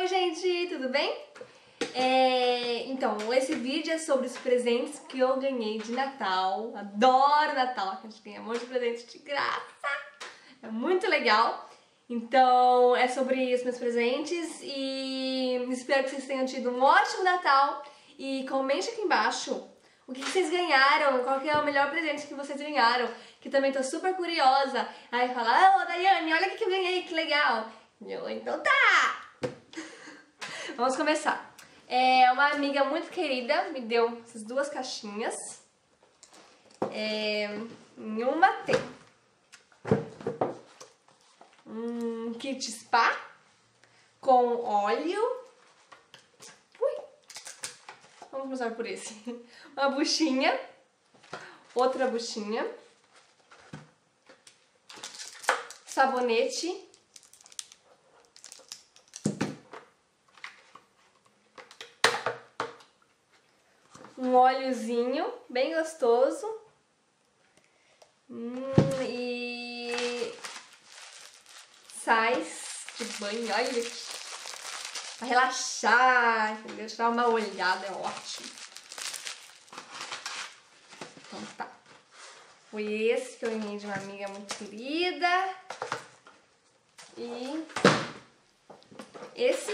Oi gente, tudo bem? Então, esse vídeo é sobre os presentes que eu ganhei de Natal. Adoro Natal, a gente ganha um monte de presente de graça. É muito legal. Então, é sobre os meus presentes e espero que vocês tenham tido um ótimo Natal. E comente aqui embaixo o que vocês ganharam, qual que é o melhor presente que vocês ganharam, que também tô super curiosa. Aí fala, Daiane, olha o que eu ganhei, que legal. Então tá! Vamos começar. Uma amiga muito querida me deu essas duas caixinhas. Em uma tem um kit spa com óleo. Vamos começar por esse. Uma buchinha, outra buchinha, sabonete, um óleozinho bem gostoso e sais de banho, olha aqui, pra relaxar, entendeu? Tirar uma olhada, é ótimo. Então tá, foi esse que eu ganhei de uma amiga muito querida e esse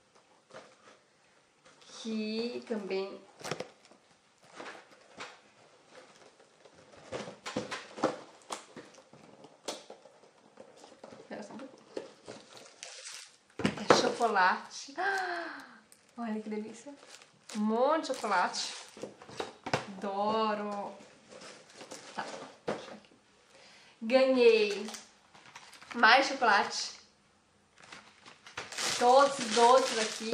que também é chocolate. Olha que delícia. Um monte de chocolate. Adoro. Tá, deixa aqui. Ganhei mais chocolate. Todos os doces aqui.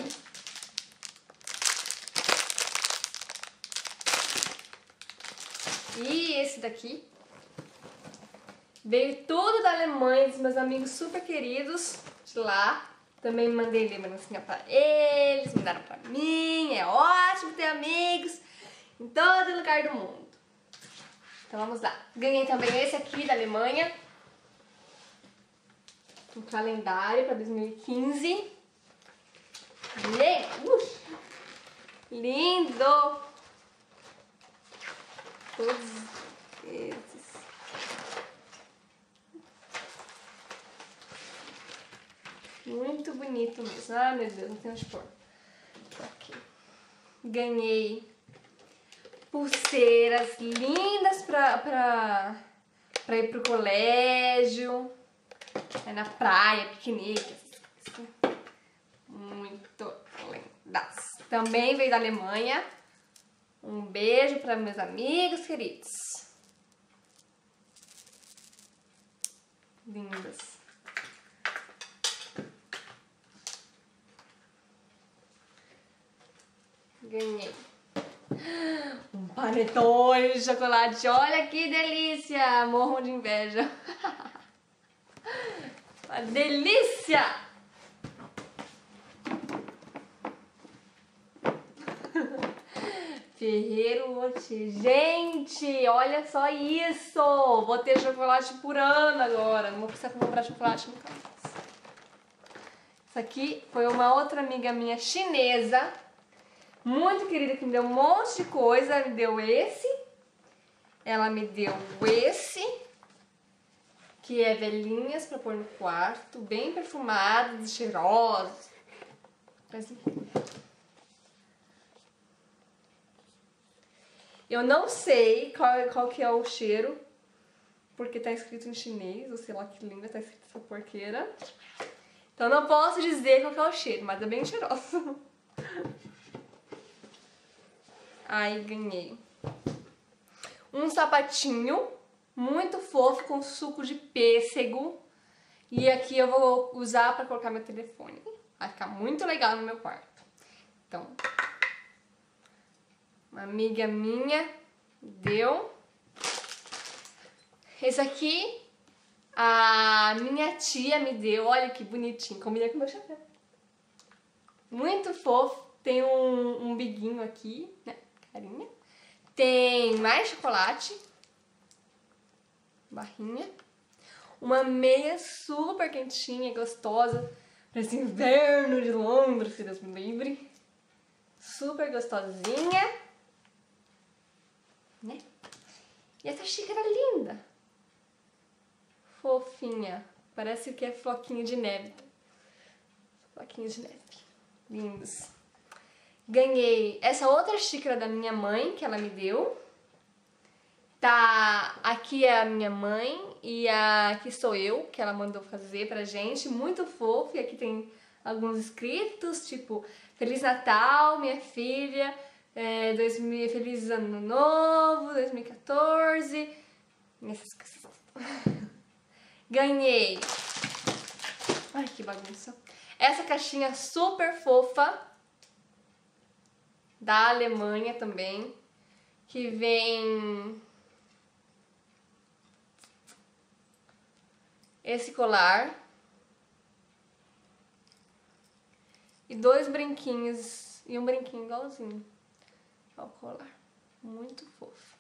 E esse daqui. Veio tudo da Alemanha, dos meus amigos super queridos de lá. Também mandei lembrancinha pra eles, mandaram pra mim. É ótimo ter amigos em todo lugar do mundo. Então vamos lá. Ganhei também esse aqui da Alemanha. Um calendário pra 2015. Lindo! Todos esses. Muito bonito mesmo. Ah, meu Deus, não tem onde pôr. Aqui. Ganhei pulseiras lindas pra ir pro colégio. Na praia, piquenique. Muito lindas. Também veio da Alemanha. Um beijo para meus amigos queridos. Lindas. Ganhei um panetone de chocolate. Olha que delícia! Morro de inveja. Uma delícia! Ferreiro Rocher. Gente, olha só isso! Vou ter chocolate por ano agora. Não vou precisar comprar chocolate nunca mais. Isso aqui foi uma outra amiga minha chinesa, muito querida, que me deu um monte de coisa. Ela me deu esse. Ela me deu esse, que é velhinhas pra pôr no quarto, bem perfumados e cheirosos. Eu não sei qual que é o cheiro, porque tá escrito em chinês, ou sei lá que língua tá escrito essa porqueira. Então não posso dizer qual que é o cheiro, mas é bem cheiroso. Aí ganhei um sapatinho muito fofo com suco de pêssego. E aqui eu vou usar pra colocar meu telefone. Vai ficar muito legal no meu quarto. Então, uma amiga minha deu. Esse aqui a minha tia me deu. Olha que bonitinho, combina com o meu chapéu. Muito fofo. Tem um biguinho aqui, né? Carinha. Tem mais chocolate. Barrinha. Uma meia super quentinha e gostosa Parece inverno de Londres, se Deus me livre. Super gostosinha. Né? E essa xícara linda. Fofinha. Parece que é floquinho de neve. Floquinho de neve. Lindos. Ganhei essa outra xícara da minha mãe, que ela me deu. Tá, aqui é a minha mãe e aqui sou eu, que ela mandou fazer pra gente. Muito fofo. E aqui tem alguns escritos, tipo... Feliz Natal, minha filha. Feliz Ano Novo, 2014. Essas coisas. Ganhei. Ai, que bagunça. Essa caixinha super fofa. Da Alemanha também. Que vem... esse colar. E 2 brinquinhos. E um brinquinho igualzinho ao colar. Muito fofo.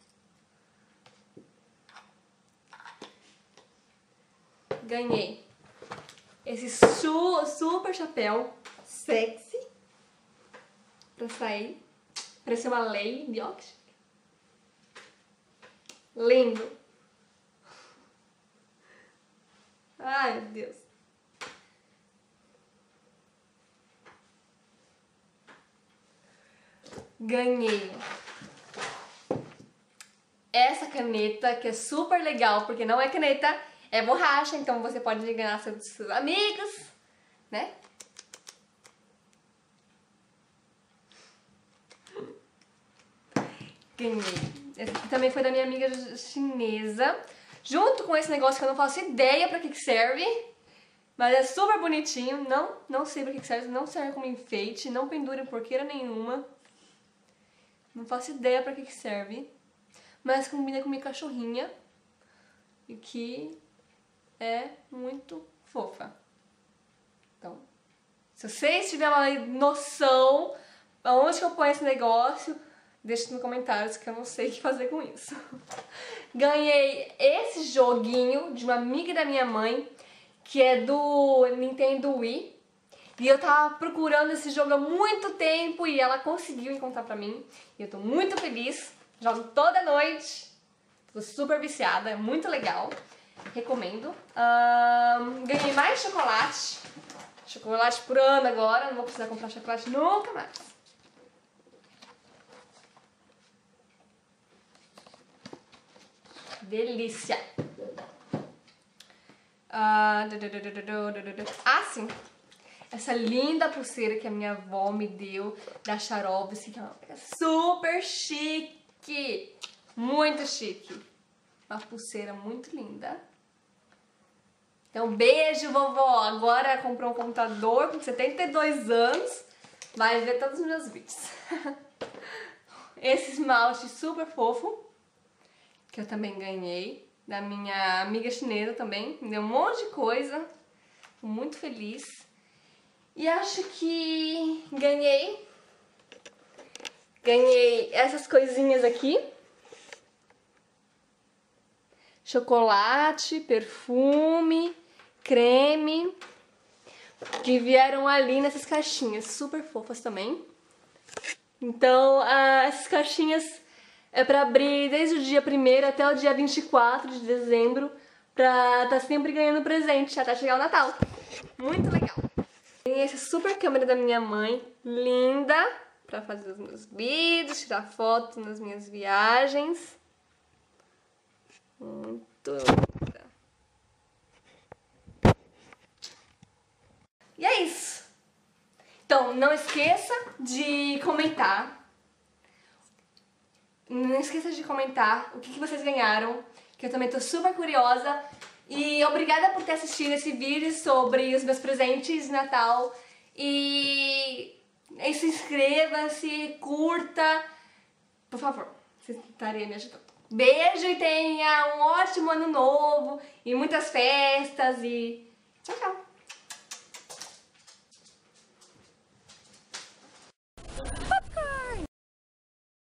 Ganhei esse super chapéu sexy pra sair. Parece uma Lady Oxford. Lindo. Ai, meu Deus. Ganhei essa caneta, que é super legal, porque não é caneta, é borracha, então você pode enganar seus amigos, né? Ganhei. Essa aqui também foi da minha amiga chinesa, junto com esse negócio que eu não faço ideia pra que serve, mas é super bonitinho, não sei pra que serve, não serve como enfeite, não pendura em porqueira nenhuma. Não faço ideia pra que serve, mas combina com minha cachorrinha e que é muito fofa. Então, se vocês tiverem uma noção aonde que eu ponho esse negócio, deixa nos comentários que eu não sei o que fazer com isso. Ganhei esse joguinho de uma amiga da minha mãe, que é do Nintendo Wii. E eu tava procurando esse jogo há muito tempo e ela conseguiu encontrar pra mim. E eu tô muito feliz. Jogo toda noite. Tô super viciada, é muito legal. Recomendo. Ganhei mais chocolate. Chocolate por ano agora. Não vou precisar comprar chocolate nunca mais. Delícia. Sim. Essa linda pulseira que a minha avó me deu da Swarovski, que é uma super chique, muito chique. Uma pulseira muito linda. Então, beijo, vovó. Agora comprou um computador com 72 anos, vai ver todos os meus vídeos. Esse esmalte super fofo, que eu também ganhei, da minha amiga chinesa também. Me deu um monte de coisa, tô muito feliz. E acho que ganhei essas coisinhas aqui. Chocolate, perfume, creme, que vieram ali nessas caixinhas, super fofas também. Então, essas caixinhas é pra abrir desde o dia 1º até o dia 24 de dezembro, pra tá sempre ganhando presente até chegar o Natal. Muito legal! Tem essa super câmera da minha mãe, linda, pra fazer os meus vídeos, tirar fotos nas minhas viagens. Muito linda. E é isso. Então, não esqueça de comentar. Não esqueça de comentar o que vocês ganharam, que eu também tô super curiosa. E obrigada por ter assistido esse vídeo sobre os meus presentes de Natal. E se inscreva, se curta, por favor, vocês estariam me ajudando. Beijo e tenha um ótimo ano novo e muitas festas e tchau, tchau!